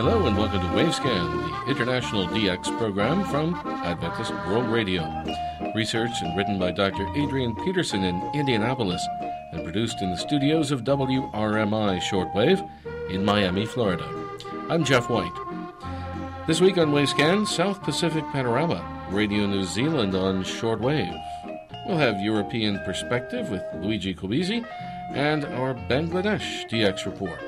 Hello and welcome to Wavescan, the international DX program from Adventist World Radio. Researched and written by Dr. Adrian Peterson in Indianapolis and produced in the studios of WRMI Shortwave in Miami, Florida. I'm Jeff White. This week on Wavescan, South Pacific Panorama, Radio New Zealand on shortwave. We'll have European Perspective with Luigi Kobisi and our Bangladesh DX report.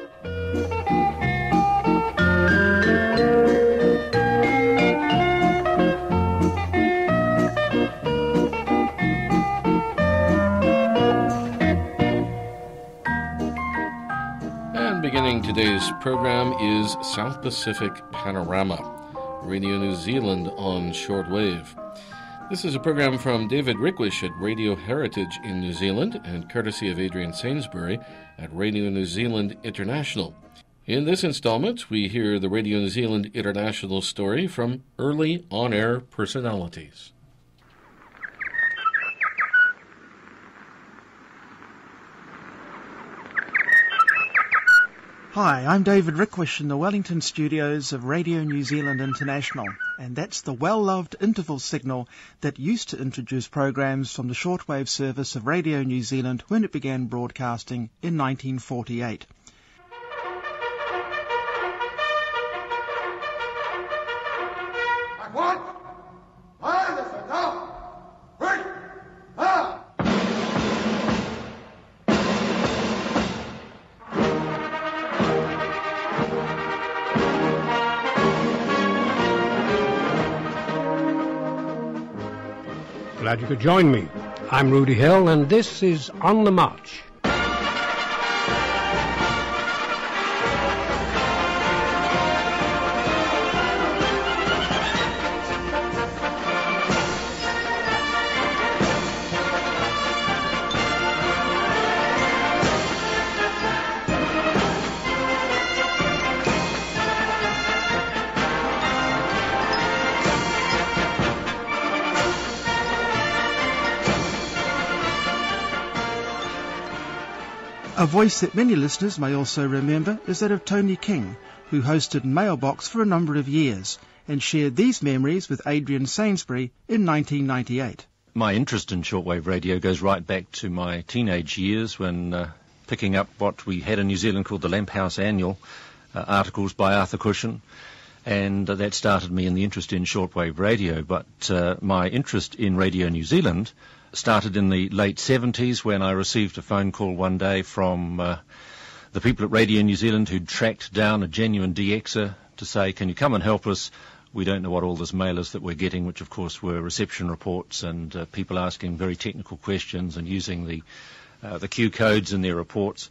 Beginning today's program is South Pacific Panorama, Radio New Zealand on shortwave. This is a program from David Rickwish at Radio Heritage in New Zealand and courtesy of Adrian Sainsbury at Radio New Zealand International. In this installment, we hear the Radio New Zealand International story from early on-air personalities. Hi, I'm David Rickwish in the Wellington studios of Radio New Zealand International, and that's the well-loved interval signal that used to introduce programs from the shortwave service of Radio New Zealand when it began broadcasting in 1948. Glad you could join me. I'm Rudy Hill, and this is On the March. A voice that many listeners may also remember is that of Tony King, who hosted Mailbox for a number of years and shared these memories with Adrian Sainsbury in 1998. My interest in shortwave radio goes right back to my teenage years when picking up what we had in New Zealand called the Lamp House Annual, articles by Arthur Cushon, and that started me in the interest in shortwave radio. But my interest in Radio New Zealand started in the late 70s when I received a phone call one day from the people at Radio New Zealand who'd tracked down a genuine DXer to say, can you come and help us? We don't know what all this mail is that we're getting, which of course were reception reports and people asking very technical questions and using the Q codes in their reports.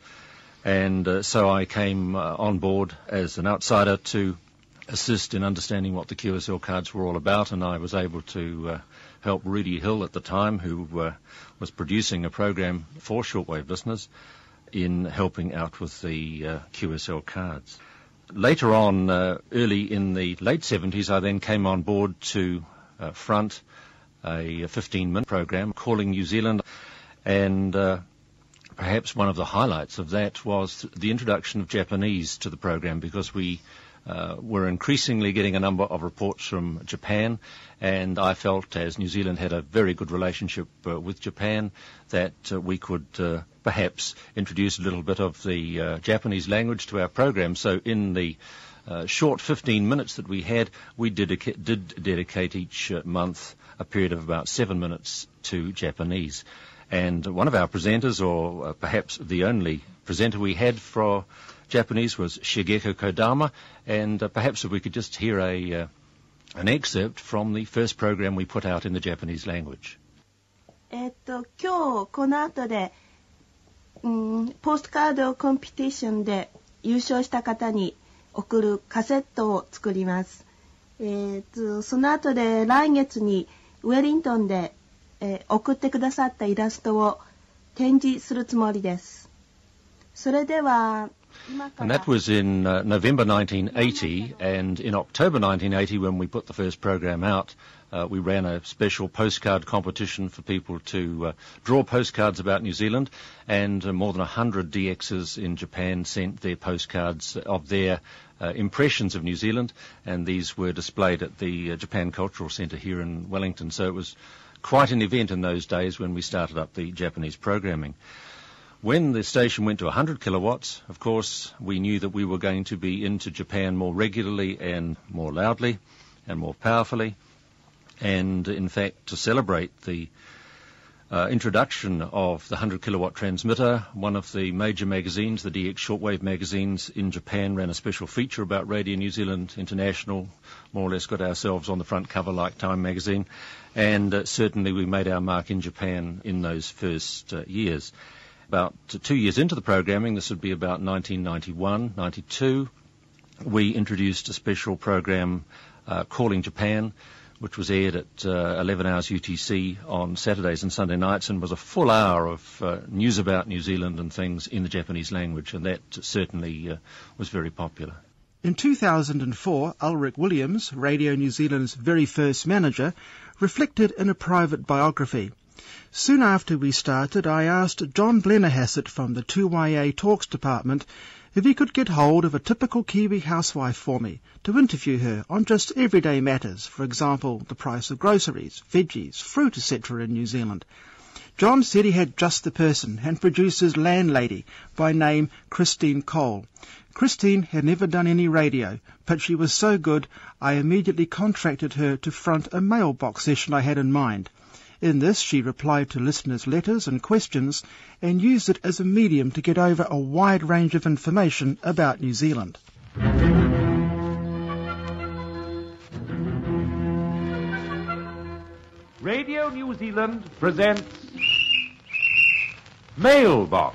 And so I came on board as an outsider to assist in understanding what the QSL cards were all about, and I was able to help Rudy Hill at the time, who was producing a program for shortwave listeners, in helping out with the QSL cards. Later on, early in the late 70s, I then came on board to front a 15-minute program, Calling New Zealand, and perhaps one of the highlights of that was the introduction of Japanese to the program, because we were increasingly getting a number of reports from Japan, and I felt, as New Zealand had a very good relationship with Japan, that we could perhaps introduce a little bit of the Japanese language to our program. So in the short 15 minutes that we had, we did dedicate each month a period of about 7 minutes to Japanese. And one of our presenters, or perhaps the only presenter we had for Japanese, was Shigeko Kodama, and perhaps if we could just hear an excerpt from the first program we put out in the Japanese language. 今日この後で、ポストカードコンペティションで優勝した方に送るカセットを作ります。その後で来月にウェリントンで、送ってくださったイラストを展示するつもりです。それでは And that was in November 1980, and in October 1980, when we put the first program out, we ran a special postcard competition for people to draw postcards about New Zealand, and more than 100 DXs in Japan sent their postcards of their impressions of New Zealand, and these were displayed at the Japan Cultural Centre here in Wellington. So it was quite an event in those days when we started up the Japanese programming. When the station went to 100 kilowatts, of course, we knew that we were going to be into Japan more regularly and more loudly and more powerfully. And in fact, to celebrate the introduction of the 100 kilowatt transmitter, one of the major magazines, the DX Shortwave magazines in Japan, ran a special feature about Radio New Zealand International, more or less got ourselves on the front cover like Time magazine, and certainly we made our mark in Japan in those first years. About 2 years into the programming, this would be about 1991, 92, we introduced a special program, Calling Japan, which was aired at 11 hours UTC on Saturdays and Sunday nights, and was a full hour of news about New Zealand and things in the Japanese language, and that certainly was very popular. In 2004, Ulrich Williams, Radio New Zealand's very first manager, reflected in a private biography. Soon after we started, I asked John Blennerhassett from the 2YA Talks department if he could get hold of a typical Kiwi housewife for me to interview her on just everyday matters, for example, the price of groceries, veggies, fruit, etc. in New Zealand. John said he had just the person and produced his landlady, by name Christine Cole. Christine had never done any radio, but she was so good I immediately contracted her to front a mailbox session I had in mind. In this, she replied to listeners' letters and questions and used it as a medium to get over a wide range of information about New Zealand. Radio New Zealand presents Mailbox.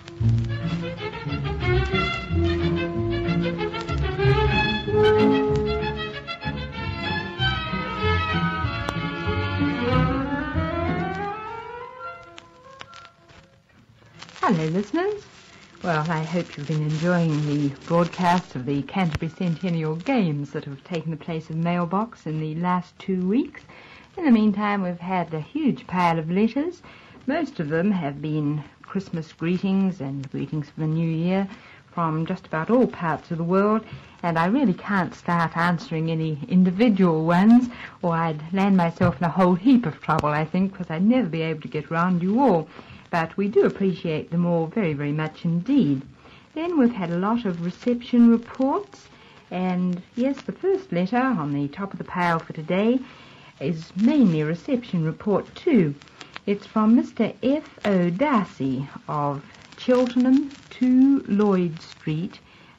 Hello, listeners. Well, I hope you've been enjoying the broadcast of the Canterbury Centennial Games that have taken the place of Mailbox in the last 2 weeks. In the meantime, we've had a huge pile of letters. Most of them have been Christmas greetings and greetings for the New Year from just about all parts of the world, and I really can't start answering any individual ones, or I'd land myself in a whole heap of trouble, I think, because I'd never be able to get round you all. But we do appreciate them all very, very much indeed. Then we've had a lot of reception reports, and yes, the first letter on the top of the pile for today is mainly a reception report too. It's from Mr. F.O. Darcy of Cheltenham 2 Lloyd Street,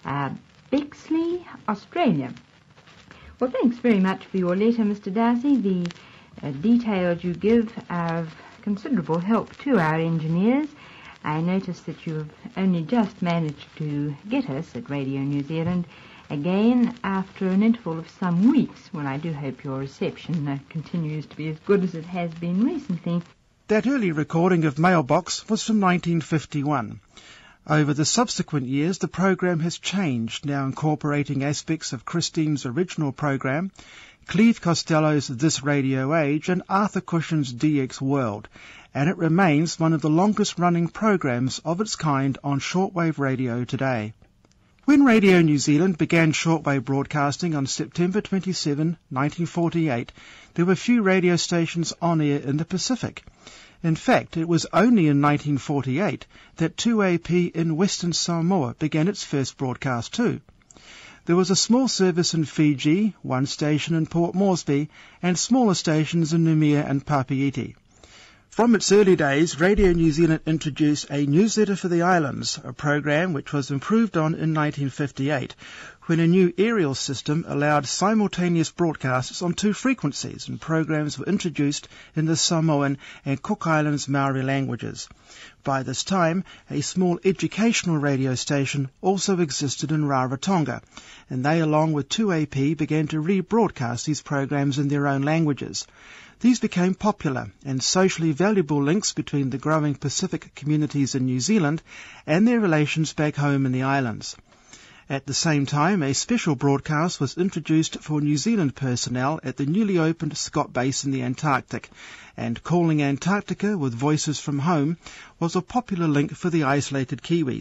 Bexley, Australia. Well, thanks very much for your letter, Mr. Darcy. The details you give are of considerable help to our engineers. I notice that you've only just managed to get us at Radio New Zealand again after an interval of some weeks. Well, I do hope your reception continues to be as good as it has been recently. That early recording of Mailbox was from 1951. Over the subsequent years, the program has changed, now incorporating aspects of Christine's original program, Cleve Costello's This Radio Age, and Arthur Cushion's DX World, and it remains one of the longest-running programs of its kind on shortwave radio today. When Radio New Zealand began shortwave broadcasting on September 27, 1948, there were few radio stations on air in the Pacific. In fact, it was only in 1948 that 2AP in Western Samoa began its first broadcast too. There was a small service in Fiji, one station in Port Moresby, and smaller stations in Noumea and Papeete. From its early days, Radio New Zealand introduced a newsletter for the islands, a program which was improved on in 1958, when a new aerial system allowed simultaneous broadcasts on 2 frequencies, and programs were introduced in the Samoan and Cook Islands Maori languages. By this time, a small educational radio station also existed in Rarotonga, and they, along with 2AP, began to rebroadcast these programs in their own languages. These became popular and socially valuable links between the growing Pacific communities in New Zealand and their relations back home in the islands. At the same time, a special broadcast was introduced for New Zealand personnel at the newly opened Scott Base in the Antarctic, and Calling Antarctica with Voices from Home was a popular link for the isolated Kiwis.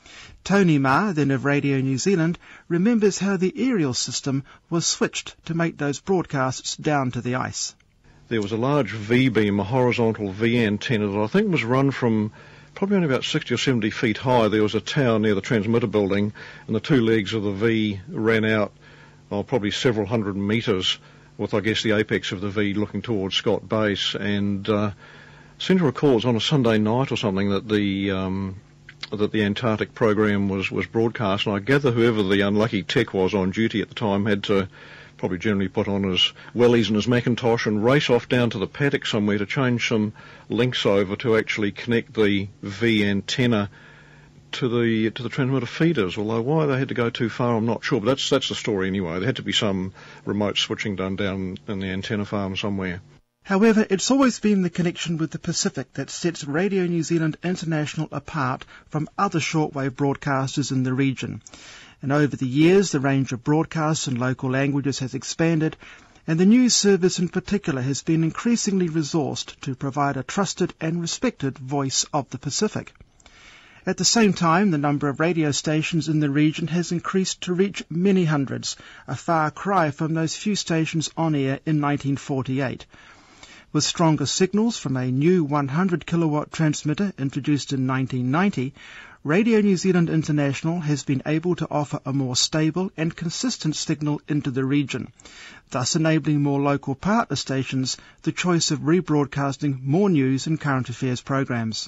Tony Marr, then of Radio New Zealand, remembers how the aerial system was switched to make those broadcasts down to the ice. There was a large V-beam, a horizontal V antenna that I think was run from probably only about 60 or 70 feet high. There was a tower near the transmitter building, and the two legs of the V ran out probably several hundred metres, with, I guess, the apex of the V looking towards Scott Base. And I seem to recall it was on a Sunday night or something that the Antarctic program was broadcast, and I gather whoever the unlucky tech was on duty at the time had to probably generally put on his wellies and his Macintosh and race off down to the paddock somewhere to change some links over to actually connect the V antenna to the transmitter feeders. Although why they had to go too far, I'm not sure. But that's the story anyway. There had to be some remote switching done down in the antenna farm somewhere. However, it's always been the connection with the Pacific that sets Radio New Zealand International apart from other shortwave broadcasters in the region. And over the years, the range of broadcasts in local languages has expanded, and the news service in particular has been increasingly resourced to provide a trusted and respected voice of the Pacific. At the same time, the number of radio stations in the region has increased to reach many hundreds, a far cry from those few stations on air in 1948. With stronger signals from a new 100 kilowatt transmitter introduced in 1990, Radio New Zealand International has been able to offer a more stable and consistent signal into the region, thus enabling more local partner stations the choice of rebroadcasting more news and current affairs programs.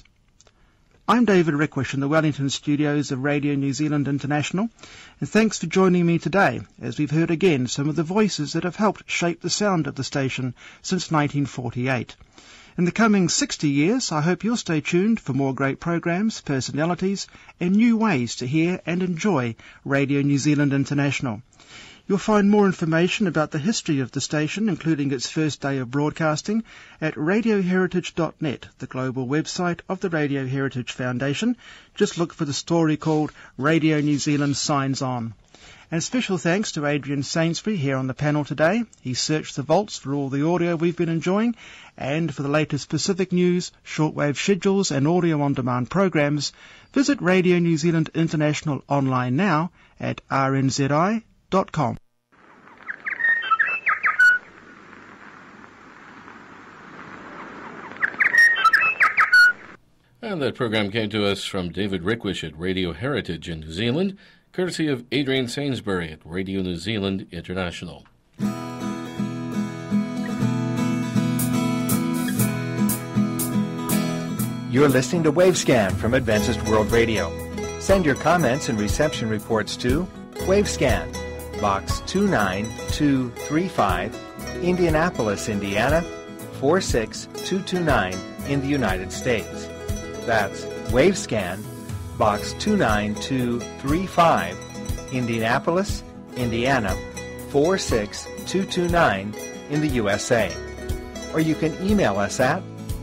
I'm David Reckwish in the Wellington studios of Radio New Zealand International, and thanks for joining me today as we've heard again some of the voices that have helped shape the sound of the station since 1948. In the coming 60 years, I hope you'll stay tuned for more great programs, personalities, and new ways to hear and enjoy Radio New Zealand International. You'll find more information about the history of the station, including its first day of broadcasting, at radioheritage.net, the global website of the Radio Heritage Foundation. Just look for the story called Radio New Zealand Signs On. And special thanks to Adrian Sainsbury here on the panel today. He searched the vaults for all the audio we've been enjoying, and for the latest Pacific news, shortwave schedules and audio-on-demand programs, visit Radio New Zealand International online now at rnzi.com. And that program came to us from David Reckwish at Radio Heritage in New Zealand, courtesy of Adrian Sainsbury at Radio New Zealand International. You're listening to Wavescan from Adventist World Radio. Send your comments and reception reports to Wavescan, Box 29235, Indianapolis, Indiana 46229 in the United States. That's Wavescan, Box 29235, Indianapolis, Indiana 46229 in the USA. Or you can email us at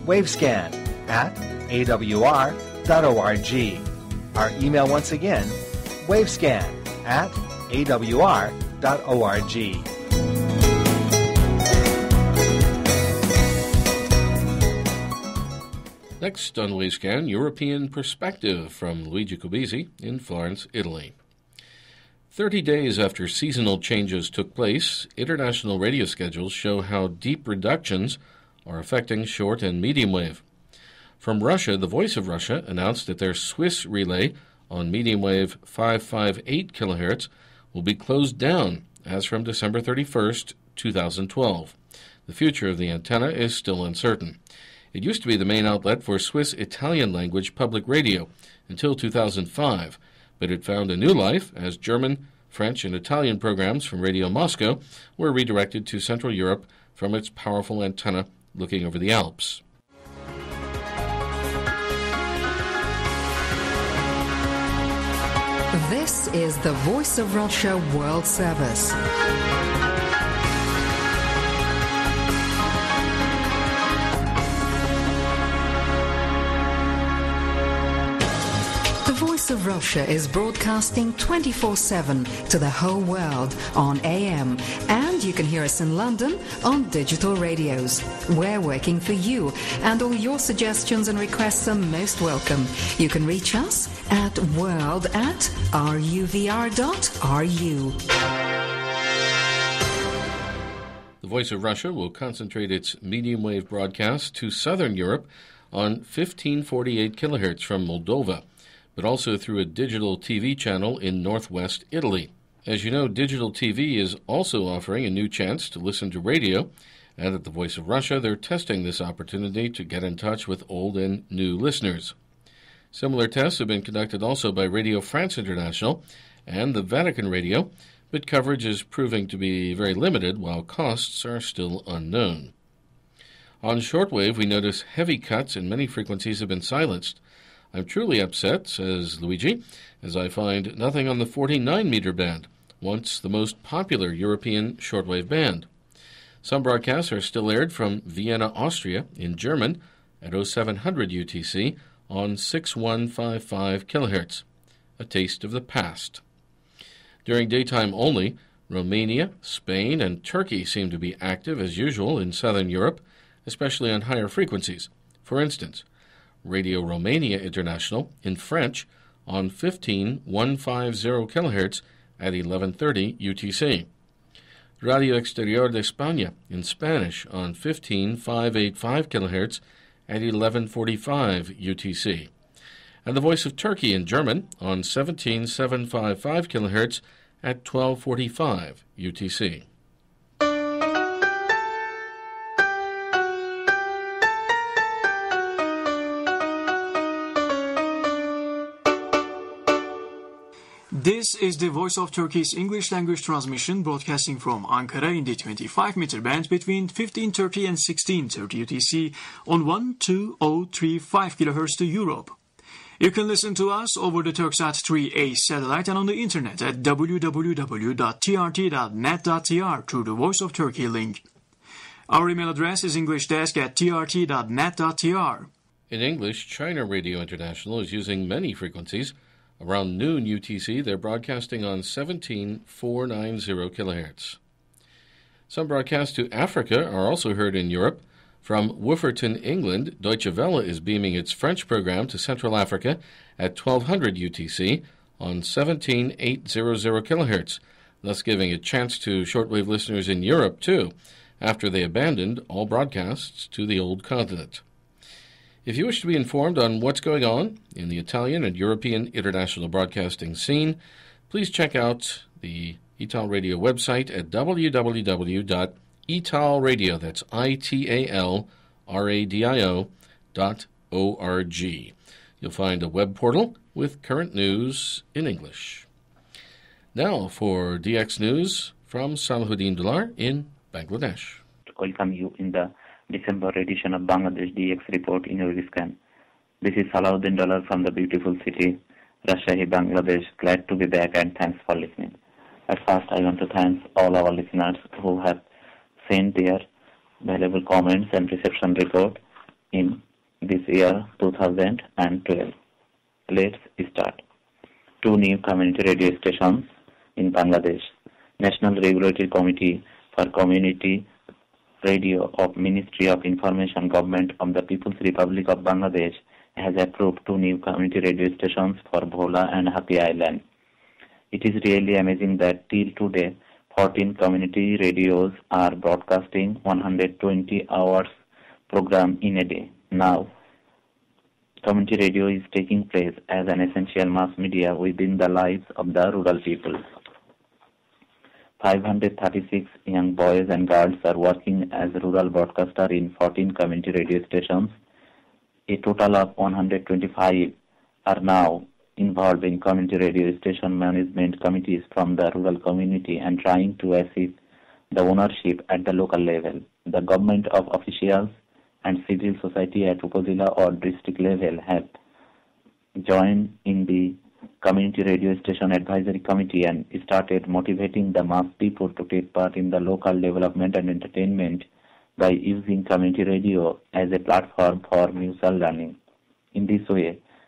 wavescan@awr.org. Our email once again, wavescan@awr.org. Next on Wavescan, European Perspective from Luigi Cobisi in Florence, Italy. 30 days after seasonal changes took place, international radio schedules show how deep reductions are affecting short and medium wave. From Russia, the Voice of Russia announced that their Swiss relay on medium wave 558 kHz will be closed down as from December 31st, 2012. The future of the antenna is still uncertain. It used to be the main outlet for Swiss Italian language public radio until 2005, but it found a new life as German, French, and Italian programs from Radio Moscow were redirected to Central Europe from its powerful antenna looking over the Alps. This is the Voice of Russia World Service. The Voice of of Russia is broadcasting 24/7 to the whole world on AM, and you can hear us in London on digital radios. We're working for you, and all your suggestions and requests are most welcome. You can reach us at world@ruvr.ru. The Voice of Russia will concentrate its medium wave broadcast to southern Europe on 1548 kilohertz from Moldova, but also through a digital TV channel in northwest Italy. As you know, digital TV is also offering a new chance to listen to radio, and at the Voice of Russia, they're testing this opportunity to get in touch with old and new listeners. Similar tests have been conducted also by Radio France International and the Vatican Radio, but coverage is proving to be very limited while costs are still unknown. On shortwave, we notice heavy cuts and many frequencies have been silenced. I'm truly upset, says Luigi, as I find nothing on the 49-meter band, once the most popular European shortwave band. Some broadcasts are still aired from Vienna, Austria, in German, at 0700 UTC on 6155 kilohertz, a taste of the past. During daytime only, Romania, Spain, and Turkey seem to be active as usual in southern Europe, especially on higher frequencies. For instance, Radio Romania International in French on 15150 kilohertz at 1130 UTC. Radio Exterior de España in Spanish on 15585 kilohertz at 1145 UTC. And the Voice of Turkey in German on 17755 kilohertz at 1245 UTC. This is the Voice of Turkey's English language transmission broadcasting from Ankara in the 25-meter band between 1530 and 1630 UTC on 12035 kHz to Europe. You can listen to us over the Turksat 3A satellite and on the internet at www.trt.net.tr through the Voice of Turkey link. Our email address is englishdesk@trt.net.tr. In English, China Radio International is using many frequencies. Around noon UTC, they're broadcasting on 17490 kilohertz. Some broadcasts to Africa are also heard in Europe. From Wooferton, England, Deutsche Welle is beaming its French program to Central Africa at 1200 UTC on 17800 kilohertz, thus giving a chance to shortwave listeners in Europe, too, after they abandoned all broadcasts to the old continent. If you wish to be informed on what's going on in the Italian and European international broadcasting scene, please check out the Ital Radio website at www.italradio, that's italradio.org. You'll find a web portal with current news in English. Now for DX News from Salahuddin Dular in Bangladesh. Welcome you in the December edition of Bangladesh DX Report in Uriscan. This is Salahuddin Dular from the beautiful city, Rajshahi, Bangladesh. Glad to be back and thanks for listening. At first, I want to thank all our listeners who have sent their valuable comments and reception report in this year 2012. Let's start. 2 new community radio stations in Bangladesh. National Regulatory Committee for Community Radio of Ministry of Information Government of the People's Republic of Bangladesh has approved 2 new community radio stations for Bhola and Happy Island. It is really amazing that till today, 14 community radios are broadcasting 120 hours program in a day. Now, community radio is taking place as an essential mass media within the lives of the rural people. 536 young boys and girls are working as rural broadcaster in 14 community radio stations. A total of 125 are now involved in community radio station management committees from the rural community and trying to achieve the ownership at the local level. The government of officials and civil society at Upazila or district level have joined in the Community Radio Station Advisory Committee and started motivating the mass people to take part in the local development and entertainment by using community radio as a platform for mutual learning. In this way,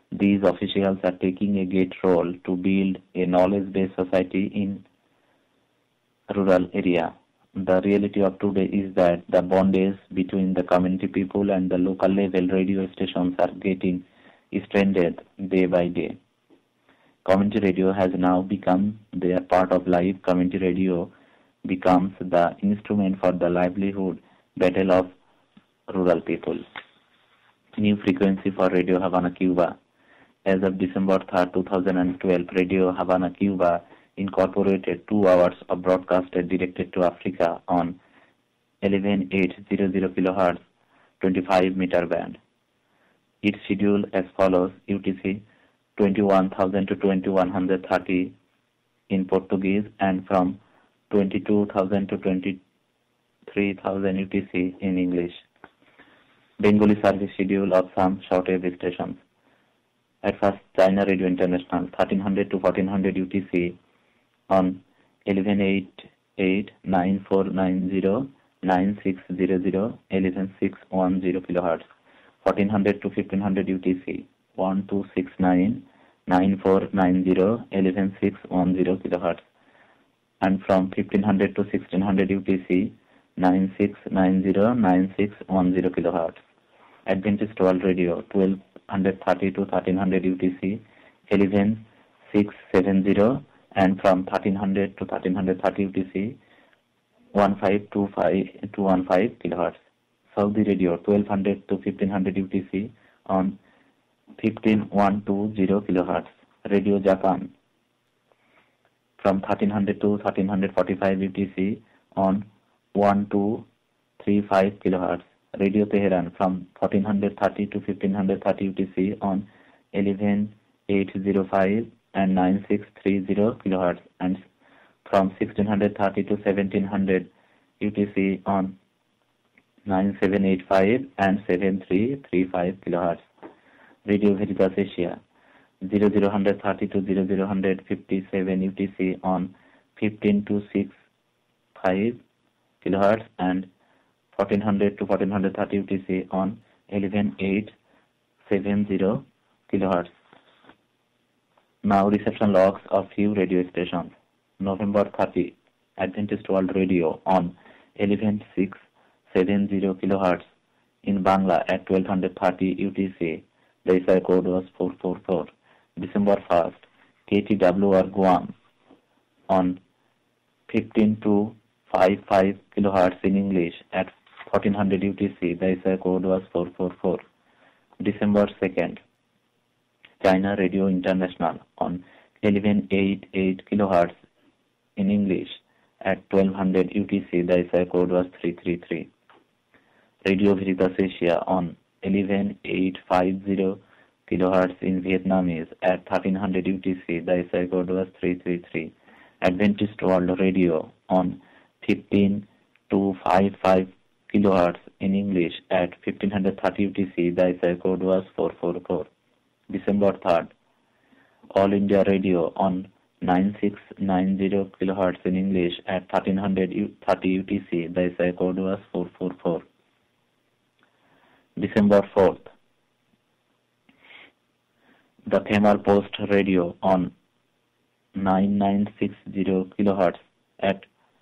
These officials are taking a great role to build a knowledge-based society in rural area. The reality of today is that the bondage between the community people and the local level radio stations are getting strengthened day by day. Community radio has now become their part of life. Community radio becomes the instrument for the livelihood battle of rural people. New frequency for Radio Havana, Cuba. As of December 3, 2012, Radio Havana, Cuba incorporated 2 hours of broadcast directed to Africa on 11800 kHz 25 meter band. Its schedule as follows: UTC 21,000 to 2130 in Portuguese, and from 22,000 to 23,000 UTC in English. Bengali service schedule of some shortwave stations. At first, China Radio International 1300 to 1400 UTC on 1188 9490 9600 11610 kHz. 1400 to 1500 UTC 1269 9490 11610 kHz. And from 1500 to 1600 UTC 9690 9610 kHz. Adventist World Radio 1230 to 1300 UTC 11670, and from 1300 to 1330 UTC 1525 to 15 kHz. Saudi Radio 1200 to 1500 UTC on 15120 kHz. Radio Japan from 1300 to 1345 UTC on 1235 kHz. Radio Tehran from 1430 to 1530 UTC on 11805 and 9630 kHz, and from 1630 to 1700 UTC on 9785 and 7335 kHz. Radio Veritas Asia 00130 to 00157 UTC on 15265 kHz and 1400 to 1430 UTC on 11870 kHz. Now reception logs of few radio stations. November 30, Adventist World Radio on 11670 kHz in Bangla at 1230 UTC. The SI code was 444. December 1st, KTWR Guam on 15255 kHz in English at 1400 UTC. The SI code was 444. December 2nd, China Radio International on 1188 kHz in English at 1200 UTC. The SI code was 333. Radio Veritas Asia on 11850 kHz in Vietnamese at 1300 UTC. The SI code was 333. Adventist World Radio on 15255 kHz in English at 1530 UTC. The SI code was 444. December 3rd, All India Radio on 9690 kHz in English at 1330 UTC. The SI code was 444. December 4th, the Khmer Post Radio on 9960 kHz at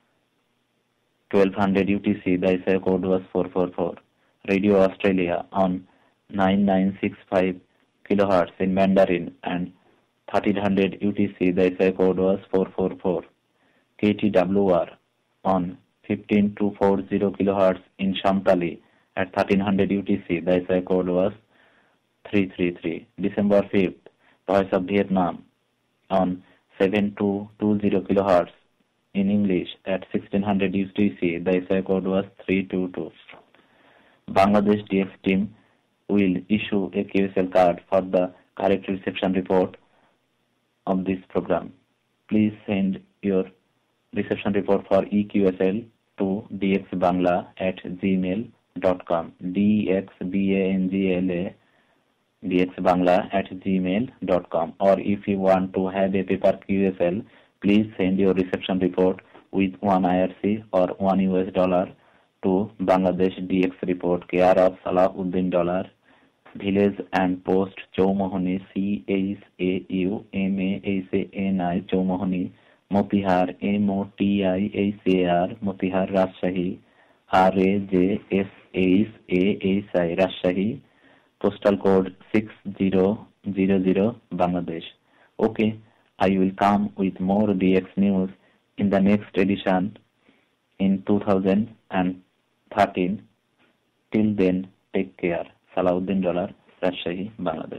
1200 UTC. The SI code was 444. Radio Australia on 9965 kHz in Mandarin and 1300 UTC. The SI code was 444. KTWR on 15240 kHz in Shamtali at 1300 UTC. The SI code was 333. December 5th, Voice of Vietnam on 7220 kHz in English at 1600 UTC. The SI code was 322. Bangladesh DX team will issue a QSL card for the correct reception report of this program. Please send your reception report for EQSL to dxbangla@gmail.com. DXBANGLA dxbangla@gmail.com. Or if you want to have a paper QSL, please send your reception report with 1 IRC or $1 to Bangladesh DX Report, care of Salahuddin Dollar, Village and Post Chowmahani, CHAUMAHANI, Chowmahani, Motihar, MOTIHAR, Motihar, Rajshahi, RAJSHAHI, Rajshahi, postal code 6000, Bangladesh. Okay, I will come with more DX news in the next edition in 2013. Till then, take care. Salahuddin Dollar, Rajshahi, Bangladesh.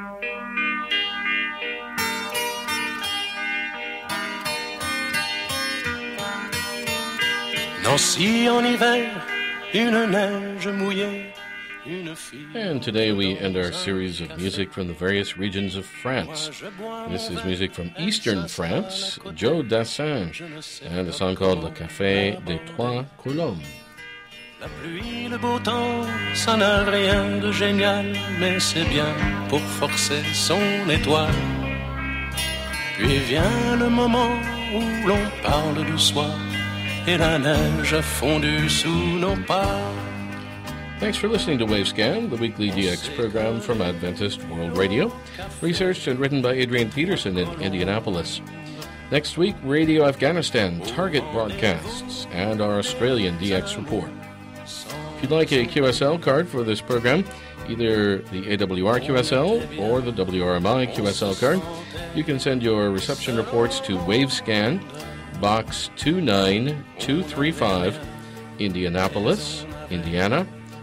Nancy en hiver, une neige mouillée, une fille. And today we end our series of music from the various regions of France. This is music from eastern France, Joe Dassin, and a song called Le Café des Trois Colombes. La pluie, le beau temps, ça n'a rien de génial, mais c'est bien pour forcer son étoile. Puis vient le moment où l'on parle du soir, et la neige a fondu sous nos pas. Thanks for listening to Wavescan, the weekly DX program from Adventist World Radio, researched and written by Adrian Peterson in Indianapolis. Next week, Radio Afghanistan target broadcasts and our Australian DX report. If you'd like a QSL card for this program, either the AWR QSL or the WRMI QSL card, you can send your reception reports to Wavescan, Box 29235, Indianapolis, Indiana,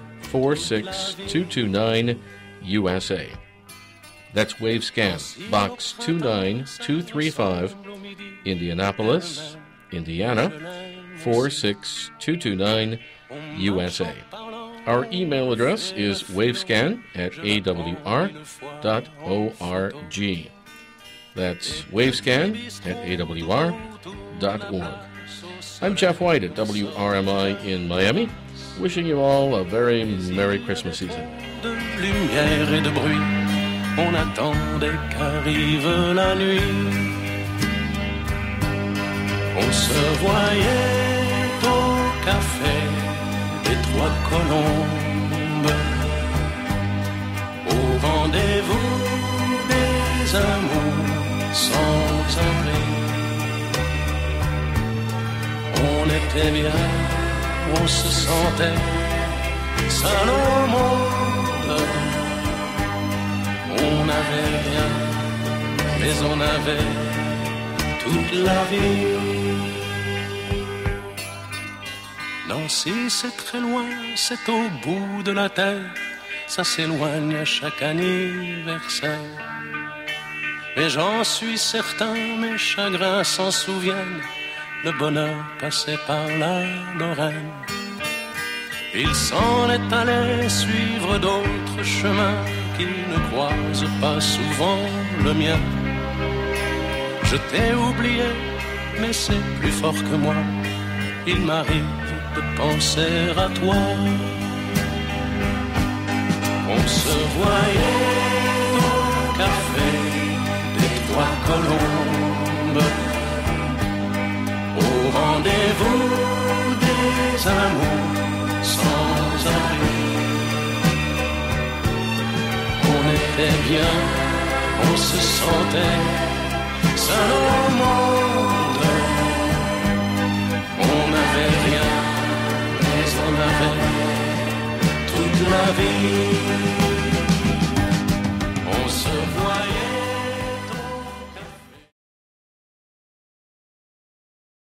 46229, USA. That's Wavescan, Box 29235, Indianapolis, Indiana, 46229, USA. Our email address is wavescan@awr.org. That's wavescan@awr.org. I'm Jeff White at WRMI in Miami, wishing you all a very Merry Christmas season. De lumière et de bruit, on attendait qu'arrive la nuit. On se voyait au café des Trois Colombes, au rendez-vous des amours sans abri. On était bien, on se sentait seul au monde. On n'avait rien, mais on avait toute la vie. Nancy, c'est très loin, c'est au bout de la terre, ça s'éloigne à chaque anniversaire. Mais j'en suis certain, mes chagrins s'en souviennent, le bonheur passait par la Lorraine. Il s'en est allé suivre d'autres chemins qui ne croisent pas souvent le mien. Je t'ai oublié, mais c'est plus fort que moi, il m'arrive de penser à toi. On se voyait au café des Trois Colombes, au rendez-vous des amours sans abri. On était bien, on se sentait seul au monde. On n'avait rien, mais on avait toute la vie.